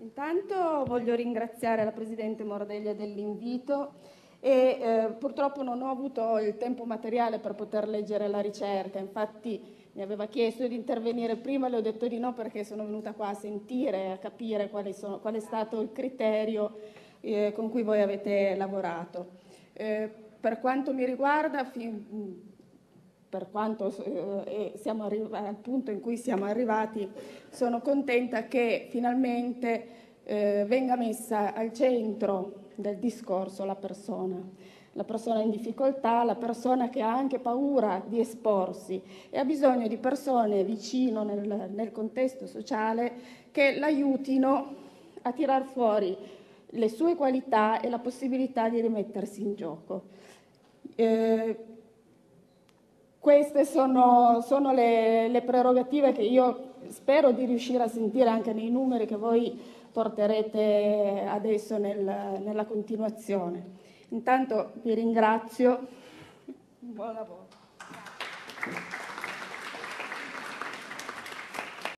Intanto voglio ringraziare la Presidente Mordeglia dell'invito e purtroppo non ho avuto il tempo materiale per poter leggere la ricerca, infatti mi aveva chiesto di intervenire prima, le ho detto di no perché sono venuta qua a sentire, a capire qual è stato il criterio con cui voi avete lavorato. Per quanto mi riguarda, per quanto siamo al punto in cui siamo arrivati, sono contenta che finalmente venga messa al centro del discorso la persona in difficoltà, la persona che ha anche paura di esporsi e ha bisogno di persone vicino nel contesto sociale che l'aiutino a tirar fuori le sue qualità e la possibilità di rimettersi in gioco. Queste sono le prerogative che io spero di riuscire a sentire anche nei numeri che voi porterete adesso nella continuazione. Intanto vi ringrazio. Buon lavoro.